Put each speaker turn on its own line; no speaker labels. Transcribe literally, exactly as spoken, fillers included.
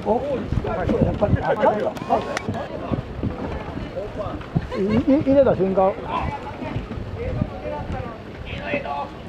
お、やっぱり、あ、ちゃんと、い入れた瞬間。